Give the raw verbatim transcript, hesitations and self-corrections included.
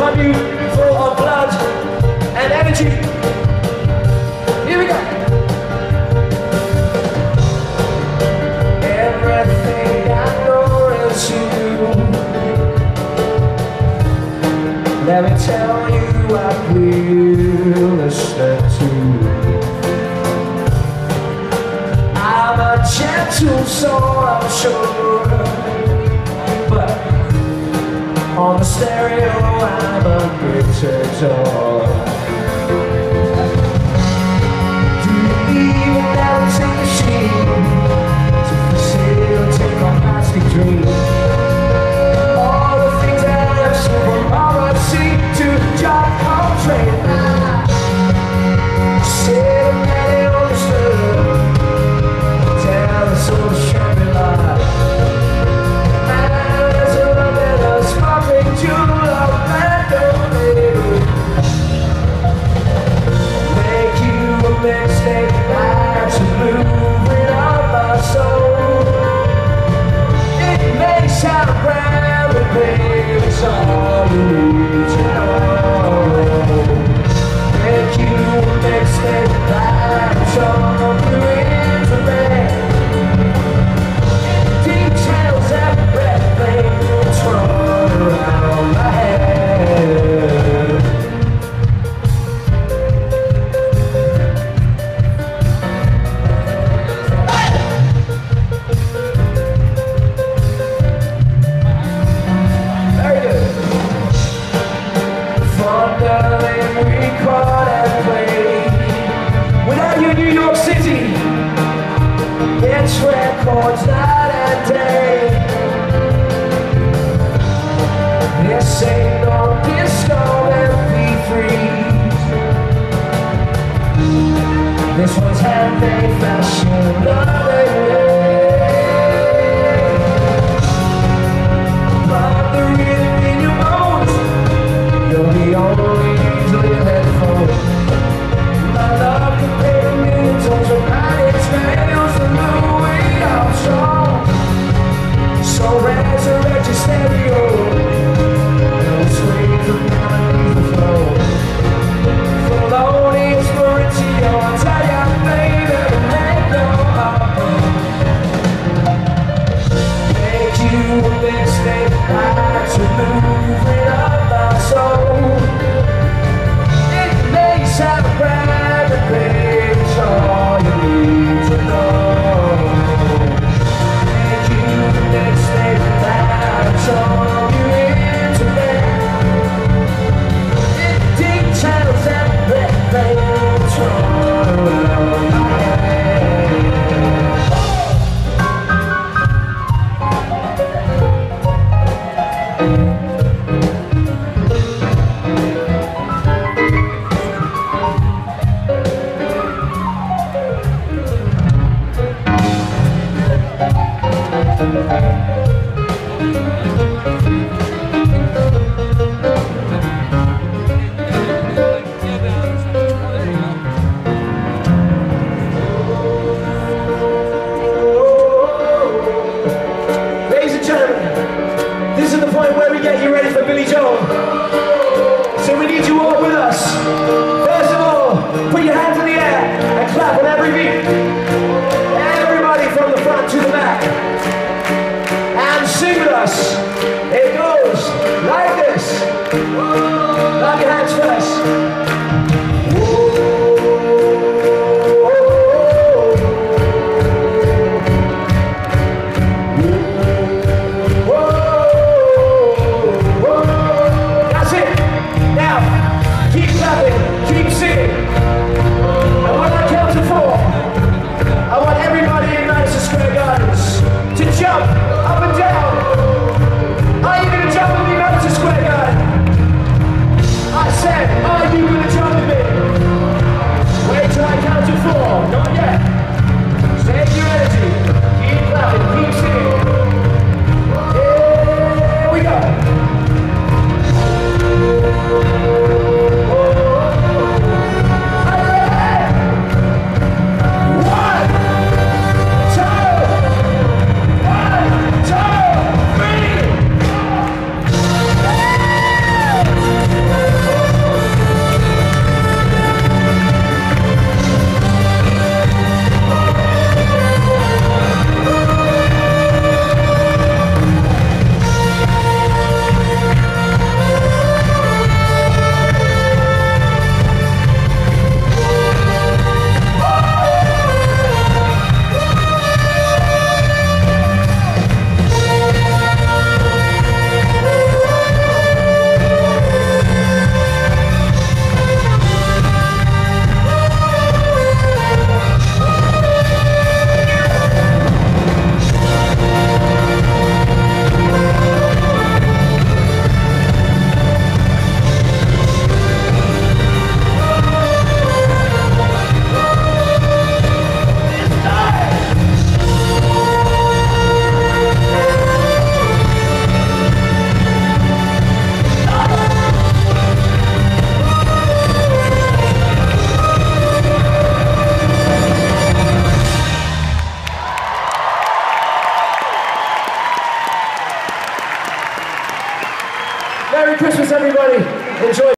on you full of blood and energy. Here we go. Everything I know is you. Let me tell you I will listen to. I'm a gentle soul, I'm sure, but on the stereo I'm a dictator. Do you even know it's a machine to facilitate my plastic dream? All the things that I've seen from all I've seen to John Coltrane. I said I'm not understood. Tell us all the Shangri-La. As a love that I sparkling jewel of Mandalay. Make you a mixtape, I to move it on my soul. It may sound grand, but baby, it's all you need to know. Make you a mixtape, I to move it. Details everything that's running around my head. Very good. Thundering we caught and played. Without you, New York City, it's records night and day. This ain't no disco M P threes. This one's handmade fashion loving. Pop the rhythm in your bones. You're the only usually headphone. My love can pay a million tones of night. Nails and the way I'm strong. So resurrect your stereo. And swing from down the floor. Felonious Maurizio, I tell ya, baby, make no heart. Make you a mixtape, I to move it up my soul. It may sound grand, but baby, it's all you need to know. Make you the next thing that's all you need to know. It details everything that's running around my head. It goes like this. Clap your hands first. That's it. Now, keep clapping, keep singing. And when I count to four, I want everybody in Madison Square Gardens to jump up and down. Are you going to jump with me, Madison Square Garden? I said, Merry Christmas, everybody. Enjoy.